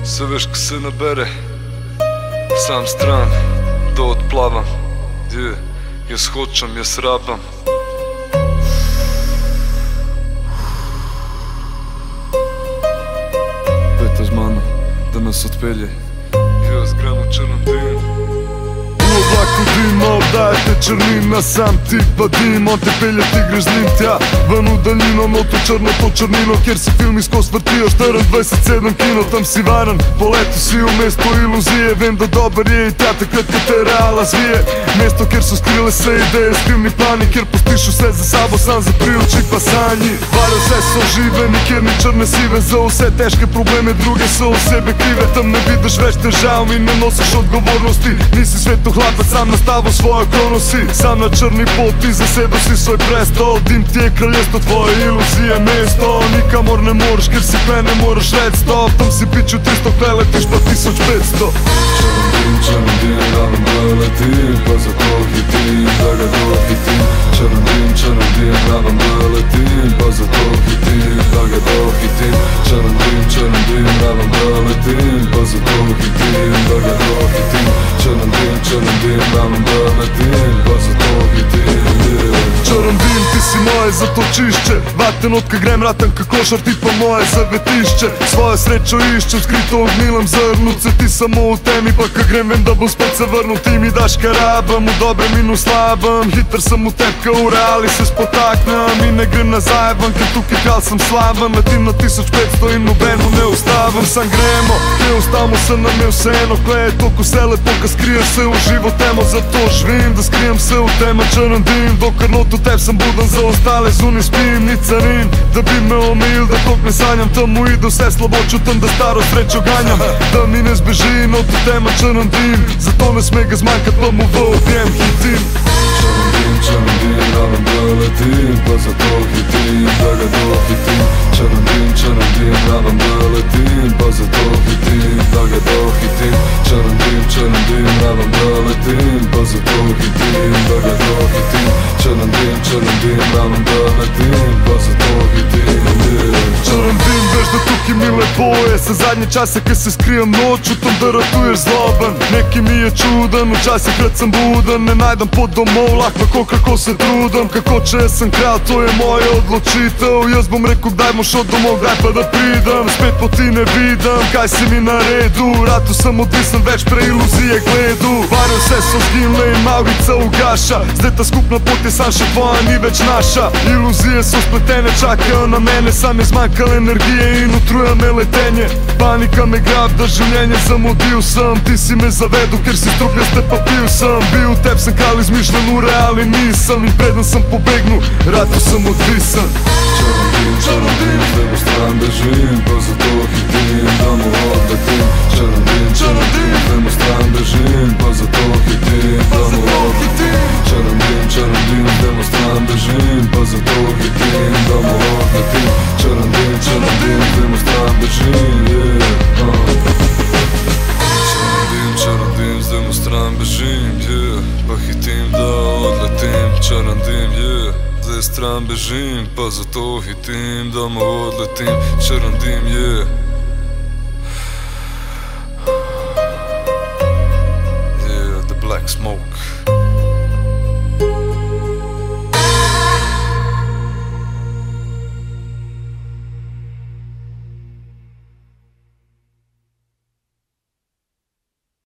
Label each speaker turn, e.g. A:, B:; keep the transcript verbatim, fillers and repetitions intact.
A: Sve veš ko se nabere, sam stran, da odplavam. Gdje, jaz hočem, jaz rabam. Peta z mano, da nas odpelje. Jaz grem v črnem dim.
B: U oblaku dima obdajate črnina, sam ti pa dim. On te pelje, ti greš z njim tja ven u daljino, no to črno, to črnino, kjer se filmi skos vrtijo štiriindvajset sedem kino. Tam si varan, po letu si u mesto iluzije. Vem da dobar je i tja takrat kad te reala zvije. Mesto kjer su skrile se ideje, skrivni plani, kjer postišu sve za sabo, sam za priliči pa sanji. Varaju sve su oživeni, kjer ni črne sive, za sve teške probleme druge su u sebe krive. Tam ne vidiš već te žao i ne nosiš odgovornosti. Nisi svetu hlapac, sam na stavu svoje kronosi. Sam na črni pot, ti za sedu si svoj presto. Dim ti je kraljestvo, tvoje iluzije mesto. Nikamor ne moraš, kjer si kle ne moraš red stop. Tam si piću tristo, kle letiš pa tisuć petsto.
A: Črnom dim, črnom dim, ravam da letim, pa za to hitim, da ga dohitim. Črnom dim, črnom dim, ravam da letim, pa za to hitim, da ga dohitim. Črnom dim, črnom dim, ravam da letim, pa za to hitim, da ga dohitim. Črnom dim, črnom dim, ravam da letim, pa za to hitim.
B: Črnom dim, ti si moje zatočišće, vaten od kad grem ratan ka košar, ti pa moje zavetišće. Svoje srećo išćem, skrito u gnilom zrnuce, ti samo u temi, pa kad grem vem da bom spet se vrnu. Ti mi daš karabam, u dobrem i u slabam, hitar sam u tepka, u reali se spotaknem. I ne grem na zajeban, kad tuki kralj sam slavan. Letim na tisuć petsto i nobenu ne ustavam. Sam gremo, ne ustavamo se nam je vseeno, kle je toliko se lepo kad skrijem se u život emo. Zato živim, da skrijem se u tema črnom dim. Dok karnotu tep sam budan, za ostale zuni spim, ni carin. Da bi me omil, da tok ne sanjam, tamo idu sve slaboću, tam da staro sreću ganjam. Da mi ne zbeži, no to tema črnom dim. Zato ne sme ga zmanjkat, pa mu v objem hitim.
A: Črnom dim, črnom dim, ravam da letim, pa za to hitim, da ga dohitim. Črnom dim, črnom dim, ravam da letim, pa za to hitim, da ga dohitim. Črnom dim, črnom dim, ravam da letim, pa za to hitim, da ga dohitim. Črnom dim, črnom dim, ravam da letim, pa za to hitim.
B: Črnom dim, veš da tuki mile boje, sa zadnje čase kad se skrijem noću, tom da ratuješ zloban. Neki mi je čudan, u časi kad sam budan, ne najdam pod domov, lahko kako se trudam. Kako će jesam kralj, to je moje odločitev. Jaz bom rekao daj moš od domov, daj pa da pridam. Spet po ti ne vidam, kaj si mi na redu. Ratu sam odvisan, već pre iluzije gledu. Varem sve su zginle i Maurica ugaša. Zdeta skupna put je Sanša tvoja, ni već naša. Iluzije su spletene, čakaju na mene, sam je zmankal energije i nutruje me letenje. Panika me grab, da življenje zamudio sam. Ti si me zavedu, ker si strupljaste pa piju sam. Bio tep sam kralj izmišljen u reali nisam. I predan sam pobegnu, ratu sam odvisan.
A: Črnom dim, črnom dim, s tebe stran bežim, pa za to hitim, da mu odletim. Črnom dim, črnom dim, s tebe stran bežim, pa za to hitim, da mu odletim. Črnom dim, črnom dim, s tebe stran bežim, pa za to hitim, da mu odletim. Črnom dim, črnom dim, s tebe stran bežim, yeah, uh. Črnom dim, črnom dim, s tebe stran bežim, yeah, pa hitim da odletim. Črnom dim, yeah, zdaj stran bežim, pa zato hitim, da mu odletim. Črnom dim, yeah. Yeah, the black smoke.